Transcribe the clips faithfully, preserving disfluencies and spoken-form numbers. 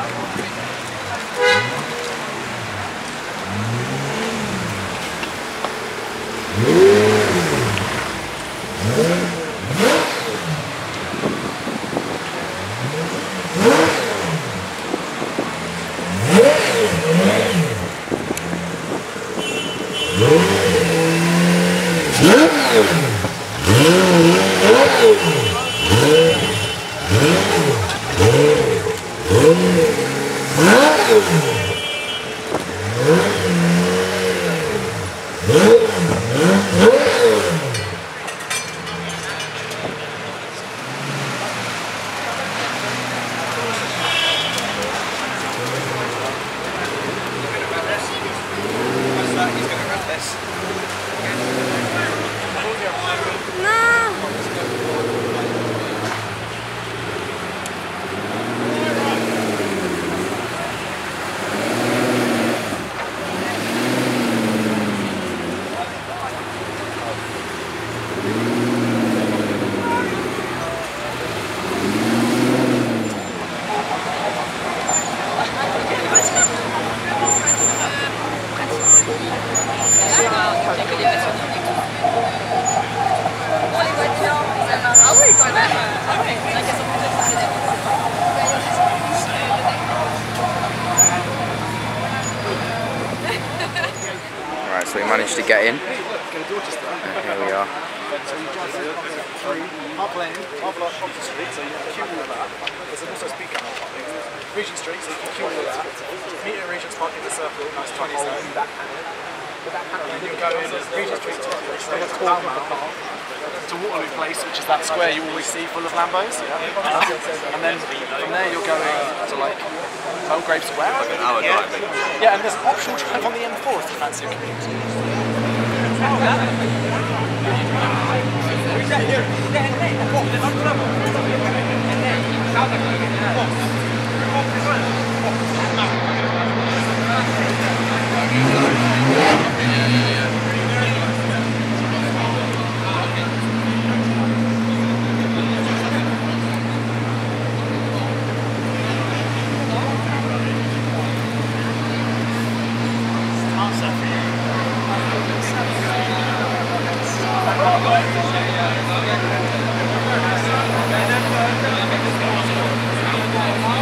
Right, so we managed to get in. And here we are. Regent Street, so you can queue all that. Meet at Regent's Park in the circle, nice twenty zone. And then you go in Regent Street to to Waterloo Place, which is that square you always see full of Lambos. And then from there you're going to like Belgrave Square. Like an hour drive. Yeah, and there's an optional drive on the M four if you fancy a commute. Yeah, yeah.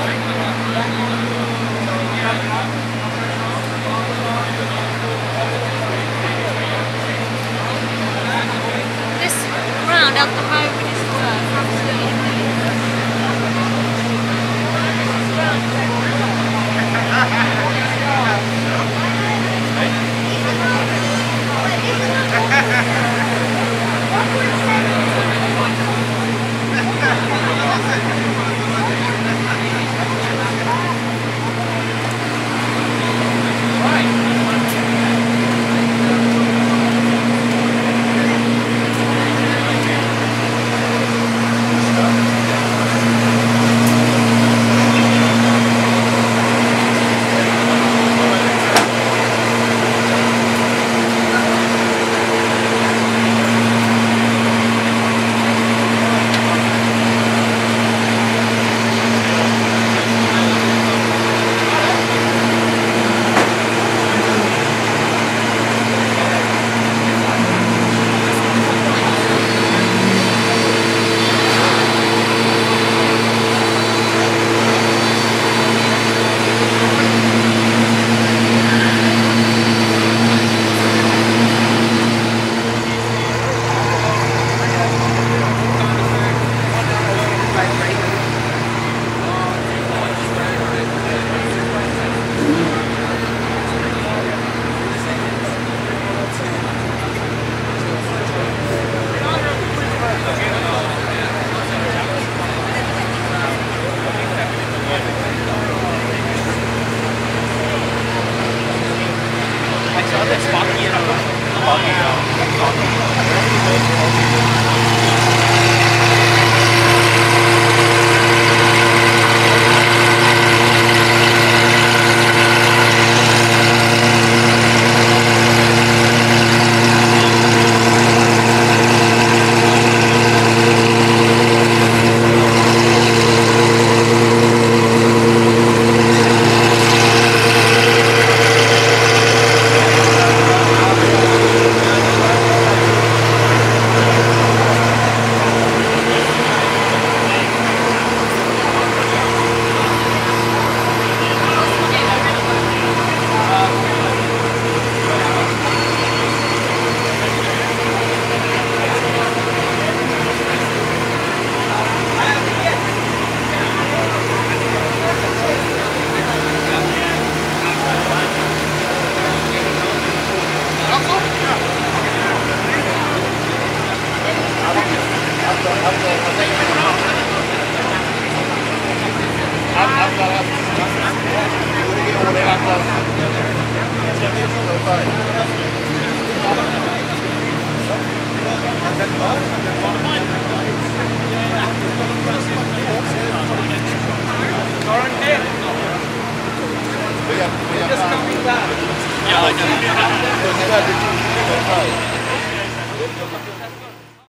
Just coming back. Yeah, I know.